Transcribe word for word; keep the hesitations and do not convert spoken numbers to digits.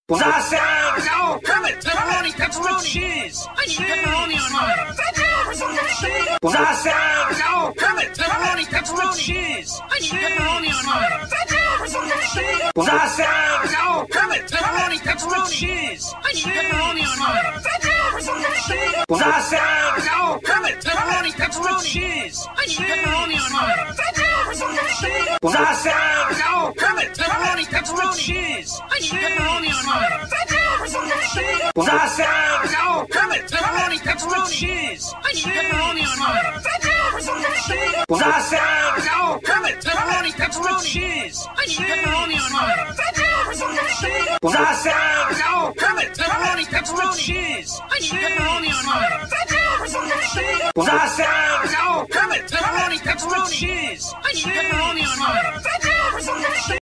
Sausage! No! Kermit! Pepperoni! Pepperoni! Cheese! I need pepperoni on mine! Sausage! No! Kermit! Pepperoni! Pepperoni! Cheese! I need pepperoni on mine! Sausage! No! Kermit! Pepperoni! Pepperoni! Cheese! I need pepperoni on mine! Sausage! No! Kermit! Pepperoni! Pepperoni! Cheese! I need pepperoni on mine! Sausage! No! Kermit! Pepperoni! Pepperoni! Cheese! I need pepperoni on mine! Sausage! No! Kermit! Pepperoni! Pepperoni! Cheese! I need pepperoni on mine! Sausage! No! Kermit! Pepperoni! Pepperoni! Cheese! I need pepperoni on mine! Sausage! No! Kermit! Pepperoni! Pepperoni! Cheese! I need pepperoni on mine! Sausage! No! Kermit! Pepperoni! Pepperoni! Cheese! I need pepperoni on mine!